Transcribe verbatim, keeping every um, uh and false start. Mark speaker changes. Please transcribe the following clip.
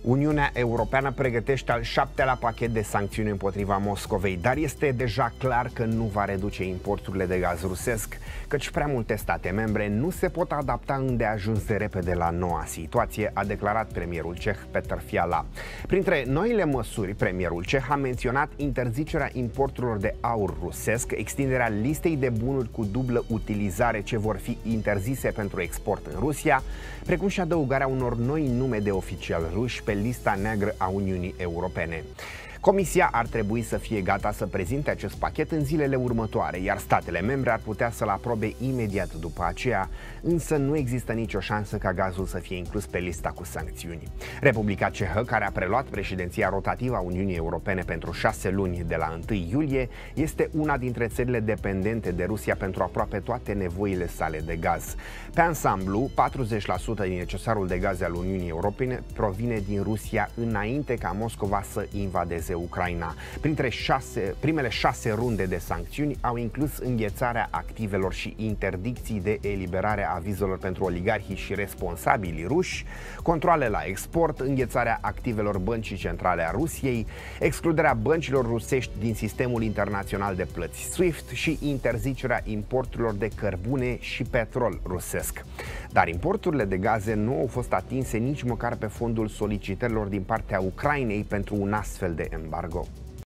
Speaker 1: Uniunea Europeană pregătește al șaptelea pachet de sancțiuni împotriva Moscovei, dar este deja clar că nu va reduce importurile de gaz rusesc, căci prea multe state membre nu se pot adapta îndeajuns de repede la noua situație, a declarat premierul ceh Petr Fiala. Printre noile măsuri, premierul ceh a menționat interzicerea importurilor de aur rusesc, extinderea listei de bunuri cu dublă utilizare ce vor fi interzise pentru export în Rusia, precum și adăugarea unor noi nume de oficiali ruși pe lista neagră a Uniunii Europene. Comisia ar trebui să fie gata să prezinte acest pachet în zilele următoare, iar statele membre ar putea să-l aprobe imediat după aceea, însă nu există nicio șansă ca gazul să fie inclus pe lista cu sancțiuni. Republica Cehă, care a preluat președinția rotativă a Uniunii Europene pentru șase luni de la întâi iulie, este una dintre țările dependente de Rusia pentru aproape toate nevoile sale de gaz. Pe ansamblu, patruzeci la sută din necesarul de gaz al Uniunii Europene provine din Rusia înainte ca Moscova să invadeze Ucraina. Printre șase, primele șase runde de sancțiuni au inclus înghețarea activelor și interdicții de eliberare a vizelor pentru oligarhii și responsabilii ruși, controale la export, înghețarea activelor Băncii Centrale a Rusiei, excluderea băncilor rusești din sistemul internațional de plăți SWIFT și interzicerea importurilor de cărbune și petrol rusesc. Dar importurile de gaze nu au fost atinse nici măcar pe fondul solicitărilor din partea Ucrainei pentru un astfel de embargo.